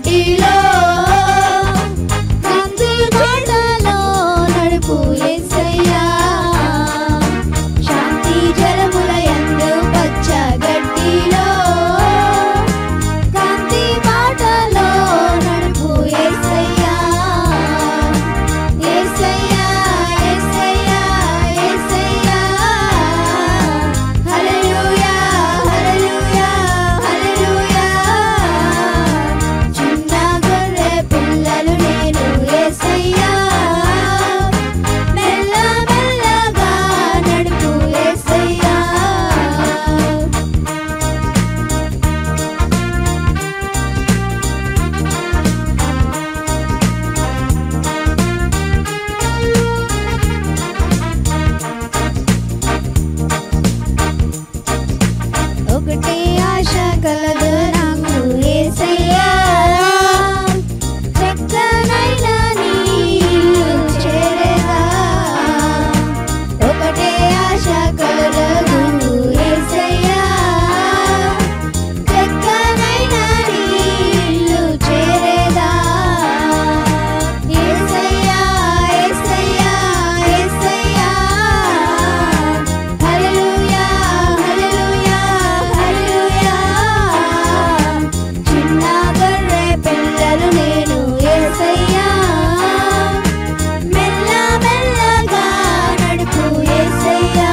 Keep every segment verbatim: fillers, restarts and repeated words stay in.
గడ్డిలో కంది మాటలో నడుపు యేసయ్యా శాంతి జలముల యందు పచ్చ గడ్డిలో కంది మాటలో నడుపు యేసయ్యా యేసయ్యా యేసయ్యా యేసయ్యా హల్లెలూయా హల్లెలూయా హల్లెలూయా చిన్న గొర్రె పిల్లలు నేను యేసయ్యా మెల్ల మెల్లగా నడుపు యేసయ్యా ఒకటే ఆశ కలదు నాకు యేసయ్యా చక్కనైన నీ ఇల్లు చేరేదా ఒకటే ఆశ కలదు యేసయ్యా చక్కనైన నీ ఇల్లు చేరేదా యేసయ్యా యేసయ్యా యేసయ్యా హల్లెలూయా హల్లెలూయా హల్లెలూయా చిన్న గొర్రె పిల్లలు నేను యేసయ్యా మెల్ల మెల్లగా నడుపు యేసయ్యా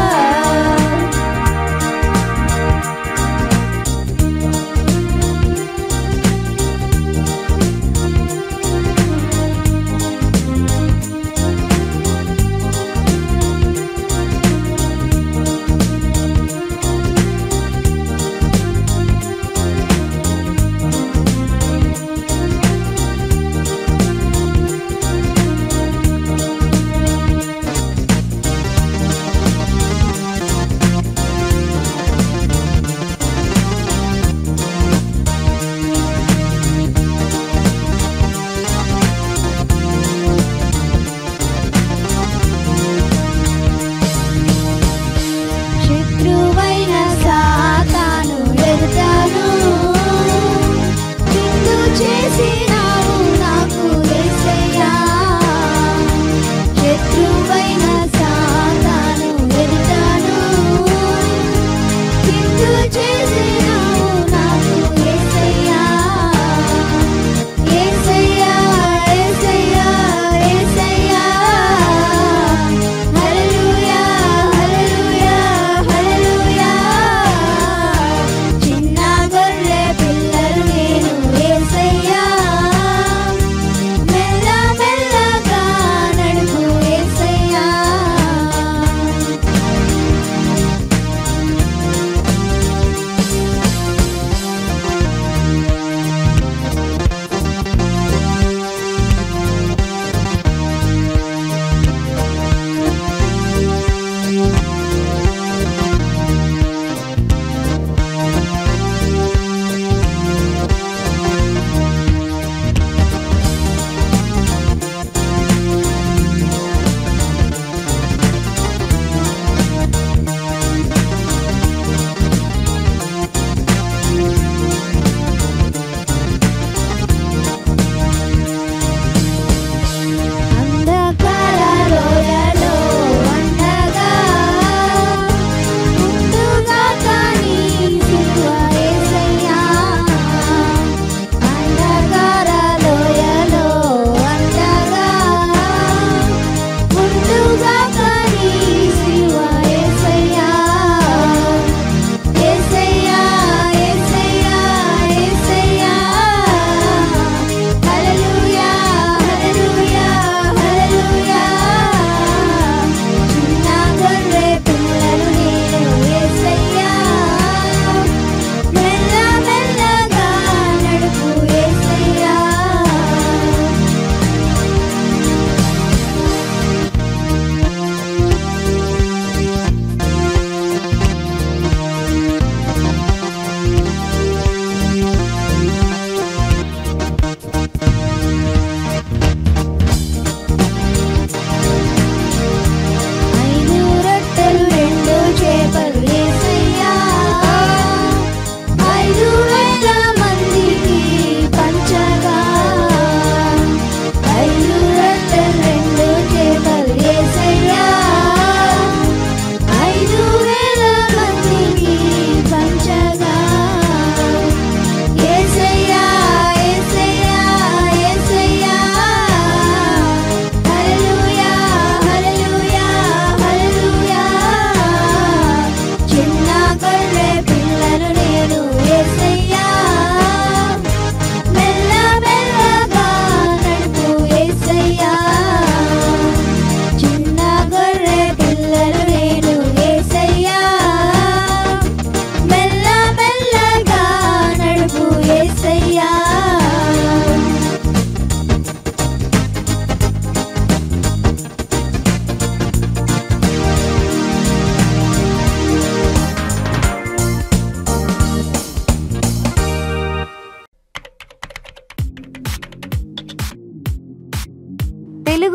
శత్రువైన సాతాను ఎదుటాను నిన్ను చేసినావు నాకు యేసయ్యా శత్రువైన సాతాను ఎదుటాను నిన్ను చేసినావు నాకు యేసయ్యా యేసయ్యా యేసయ్యా యేసయ్యా హల్లెలూయా హల్లెలూయా హల్లెలూయా చిన్న గొర్రె పిల్లలు నేను యేసయ్యా మెల్ల మెల్లగా నడుపు యేసయ్యా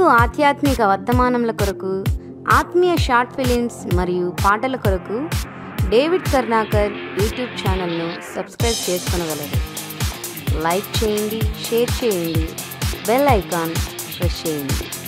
ఆధ్యాత్మిక వర్తమానముల కొరకు, ఆత్మీయ షార్ట్ ఫిలిమ్స్ మరియు పాటల కొరకు డేవిడ్ కర్ణాకర్ యూట్యూబ్ ఛానల్ను సబ్స్క్రైబ్ చేసుకొనగలరు. లైక్ చేయండి, షేర్ చేయండి, బెల్ ఐకాన్ ప్రెస్ చేయండి.